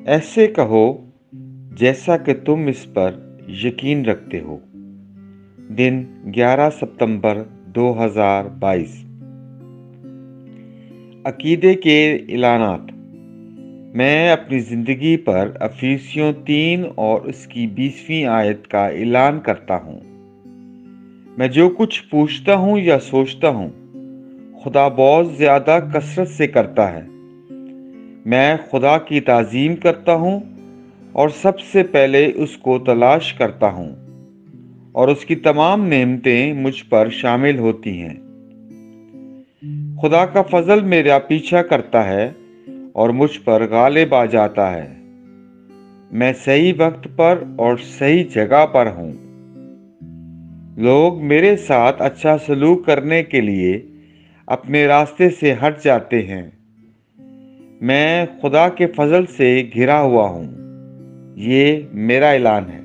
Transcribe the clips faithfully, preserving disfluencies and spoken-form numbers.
ऐसे कहो जैसा कि तुम इस पर यकीन रखते हो। दिन ग्यारह सितंबर दो हज़ार बाईस। अकीदे के इलानात। मैं अपनी ज़िंदगी पर अफीसियों तीन और उसकी बीसवीं आयत का ऐलान करता हूँ। मैं जो कुछ पूछता हूँ या सोचता हूँ, खुदा बहुत ज़्यादा कसरत से करता है। मैं खुदा की ताज़ीम करता हूँ और सबसे पहले उसको तलाश करता हूँ, और उसकी तमाम नेमतें मुझ पर शामिल होती हैं। खुदा का फजल मेरा पीछा करता है और मुझ पर गालिब आ जाता है। मैं सही वक्त पर और सही जगह पर हूँ। लोग मेरे साथ अच्छा सलूक करने के लिए अपने रास्ते से हट जाते हैं। मैं खुदा के फजल से घिरा हुआ हूँ। ये मेरा ऐलान है।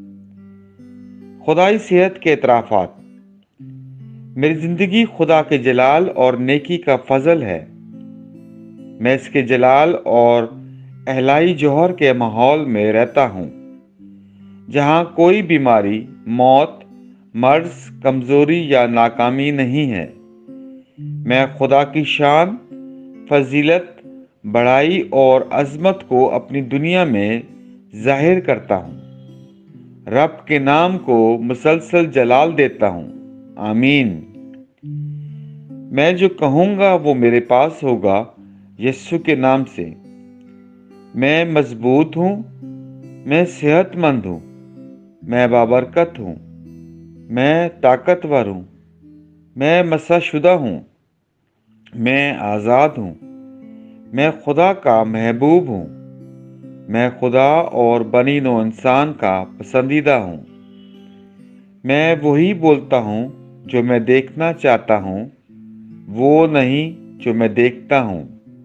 खुदाई सेहत के इतराफ़ात। मेरी ज़िंदगी खुदा के जलाल और नेकी का फजल है। मैं इसके जलाल और अहलाई जौहर के माहौल में रहता हूँ, जहाँ कोई बीमारी, मौत, मर्ज, कमज़ोरी या नाकामी नहीं है। मैं खुदा की शान, फजीलत, बड़ाई और अज़मत को अपनी दुनिया में ज़ाहिर करता हूँ। रब के नाम को मुसलसल जलाल देता हूँ। आमीन। मैं जो कहूँगा वो मेरे पास होगा, यीशु के नाम से। मैं मजबूत हूँ, मैं सेहतमंद हूँ, मैं बाबरकत हूँ, मैं ताकतवर हूँ, मैं मसाशुदा हूँ, मैं आज़ाद हूँ, मैं खुदा का महबूब हूँ, मैं खुदा और बनी नो इंसान का पसंदीदा हूँ। मैं वही बोलता हूँ जो मैं देखना चाहता हूँ, वो नहीं जो मैं देखता हूँ।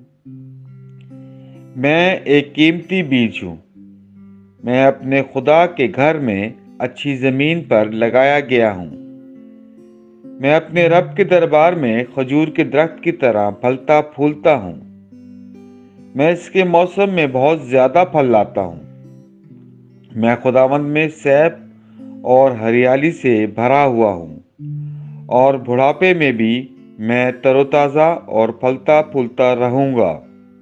मैं एक कीमती बीज हूँ। मैं अपने खुदा के घर में अच्छी ज़मीन पर लगाया गया हूँ। मैं अपने रब के दरबार में खजूर के दरख्त की तरह फलता फूलता हूँ। मैं इसके मौसम में बहुत ज़्यादा फल लाता हूँ। मैं खुदावंद में सैफ और हरियाली से भरा हुआ हूँ, और बुढ़ापे में भी मैं तरोताज़ा और फलता फूलता रहूँगा।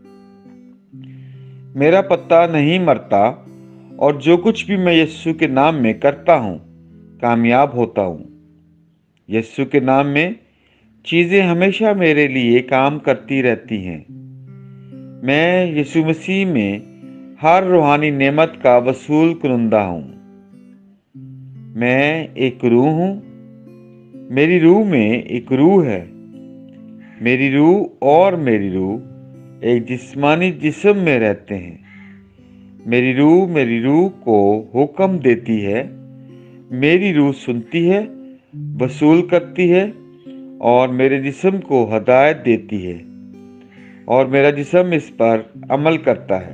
मेरा पत्ता नहीं मरता, और जो कुछ भी मैं यीशु के नाम में करता हूँ, कामयाब होता हूँ। यीशु के नाम में चीज़ें हमेशा मेरे लिए काम करती रहती हैं। मैं यीशु मसीह में हर रूहानी नेमत का वसूल कुनंदा हूँ। मैं एक रूह हूँ। मेरी रूह में एक रूह है। मेरी रूह और मेरी रूह एक जिस्मानी जिस्म में रहते हैं। मेरी रूह मेरी रूह को हुक्म देती है। मेरी रूह सुनती है, वसूल करती है, और मेरे जिस्म को हदायत देती है, और मेरा जिस्म इस पर अमल करता है।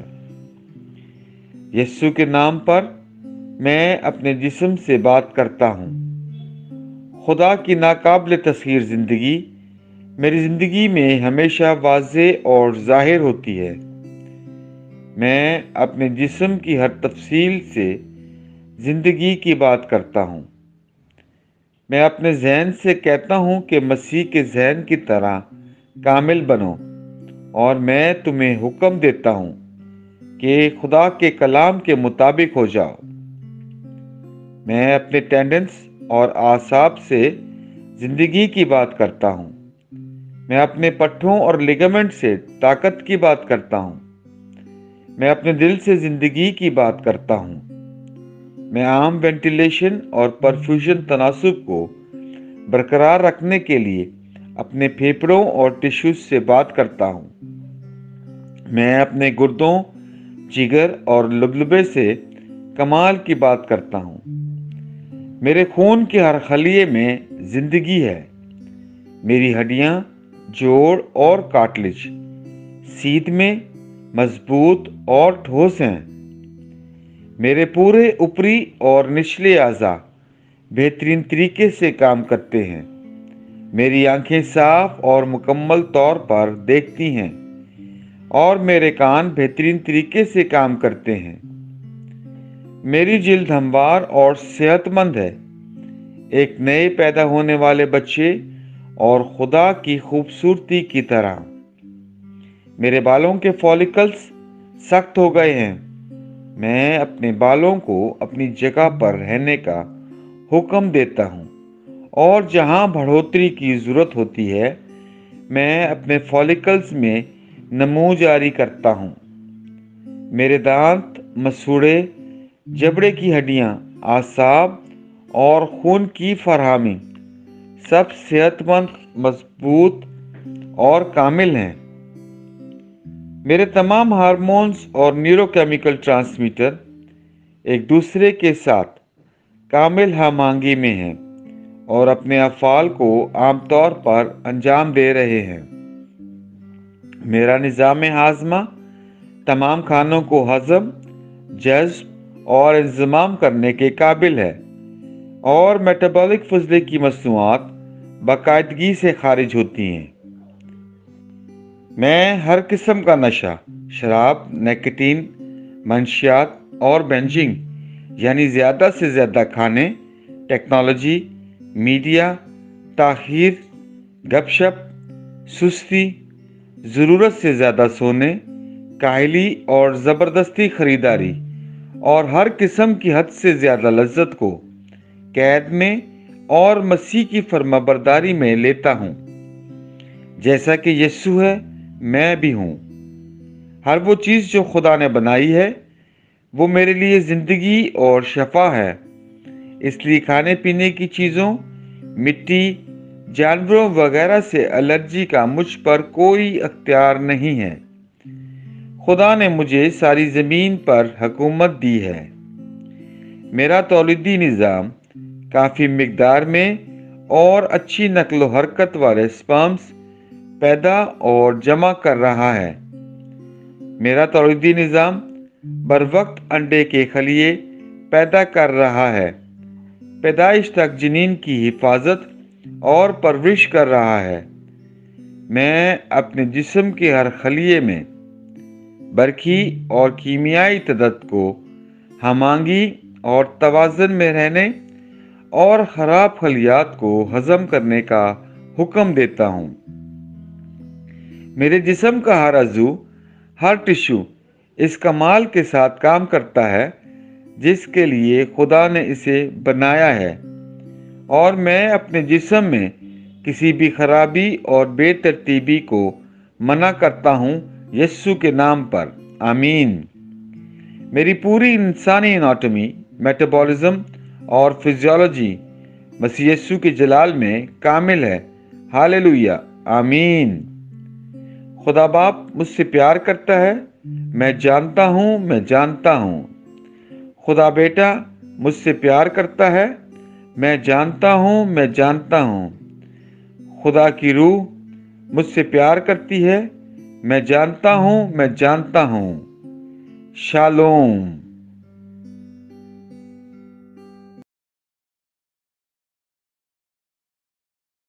यीशु के नाम पर मैं अपने जिस्म से बात करता हूँ। खुदा की नाकाबिल तस्खीर ज़िंदगी मेरी ज़िंदगी में हमेशा वाज़े और ज़ाहिर होती है। मैं अपने जिस्म की हर तफसील से ज़िंदगी की बात करता हूँ। मैं अपने जहन से कहता हूँ कि मसीह के जहन की तरह कामिल बनो, और मैं तुम्हें हुक्म देता हूँ कि खुदा के कलाम के मुताबिक हो जाओ। मैं अपने टेंडेंस और आसाब से ज़िंदगी की बात करता हूँ। मैं अपने पट्ठों और लिगामेंट से ताकत की बात करता हूँ। मैं अपने दिल से ज़िंदगी की बात करता हूँ। मैं आम वेंटिलेशन और परफ्यूजन तनासुब को बरकरार रखने के लिए अपने फेफड़ों और टिश्यूज से बात करता हूँ। मैं अपने गुर्दों, जिगर और लुबलुबे से कमाल की बात करता हूँ। मेरे खून के हर खलिए में ज़िंदगी है। मेरी हड्डियाँ, जोड़ और कार्टिलेज सीध में मजबूत और ठोस हैं। मेरे पूरे ऊपरी और निचले अज़ा बेहतरीन तरीके से काम करते हैं। मेरी आंखें साफ और मुकम्मल तौर पर देखती हैं, اور میرے کان بہترین طریقے سے کام کرتے ہیں۔ میری جلد ہموار اور صحت مند ہے، ایک نئے پیدا ہونے والے بچے اور خدا کی خوبصورتی کی طرح۔ میرے بالوں کے فولیکلز سخت ہو گئے ہیں۔ میں اپنے بالوں کو اپنی جگہ پر رہنے کا حکم دیتا ہوں، اور جہاں بڑھوتری کی ضرورت ہوتی ہے میں اپنے فولیکلز میں نمو جاری کرتا ہوں۔ میرے دانت، مسوڑھے، جبڑے کی ہڈیاں، اعصاب اور خون کی فراہمی سب صحت مند، مضبوط اور کامل ہیں۔ میرے تمام ہارمونز اور نیورو کیمیکل ٹرانسمیٹر ایک دوسرے کے ساتھ کامل ہم آہنگی میں ہیں اور اپنے افعال کو عام طور پر انجام دے رہے ہیں۔ میرا نظام ہاضمہ تمام کھانوں کو ہضم، جذب اور انضمام کرنے کے قابل ہے، اور میٹابولک فضلے کی مصنوعات باقاعدگی سے خارج ہوتی ہیں۔ میں ہر قسم کا نشہ، شراب، نکوٹین، منشیات اور بنجنگ یعنی زیادہ سے زیادہ کھانے، ٹیکنالوجی، میڈیا، تاخیر، گپ شپ، سستی، ضرورت سے زیادہ سونے، کاہلی اور زبردستی خریداری اور ہر قسم کی حد سے زیادہ لذت کو قید میں اور مسیح کی فرما برداری میں لیتا ہوں۔ جیسا کہ یسوع ہے میں بھی ہوں۔ ہر وہ چیز جو خدا نے بنائی ہے وہ میرے لیے زندگی اور شفا ہے، اس لیے کھانے پینے کی چیزوں، مٹی، جانوروں وغیرہ سے الرجی کا مجھ پر کوئی اختیار نہیں ہے۔ خدا نے مجھے ساری زمین پر حکومت دی ہے۔ میرا تولیدی نظام کافی مقدار میں اور اچھی نقل و حرکت والے سپرمز پیدا اور جمع کر رہا ہے۔ میرا تولیدی نظام بروقت انڈے کے خلیے پیدا کر رہا ہے، پیدائش تک جنین کی حفاظت اور پرورش کر رہا ہے۔ میں اپنے جسم کے ہر خلیے میں برقی اور کیمیائی تعدد کو ہم آہنگی اور توازن میں رہنے اور خراب خلیات کو ہضم کرنے کا حکم دیتا ہوں۔ میرے جسم کا ہر عضو، ہر ٹشو اس کمال کے ساتھ کام کرتا ہے جس کے لیے خدا نے اسے بنایا ہے، اور میں اپنے جسم میں کسی بھی خرابی اور بے ترتیبی کو منع کرتا ہوں یسوع کے نام پر، آمین۔ میری پوری انسانی اناٹمی، میٹابولزم اور فزیولوجی مسیح یسوع کے جلال میں کامل ہے، ہاللویا، آمین۔ خدا باپ مجھ سے پیار کرتا ہے، میں جانتا ہوں میں جانتا ہوں۔ خدا بیٹا مجھ سے پیار کرتا ہے، میں جانتا ہوں میں جانتا ہوں۔ خدا کی روح مجھ سے پیار کرتی ہے، میں جانتا ہوں میں جانتا ہوں۔ شالوم۔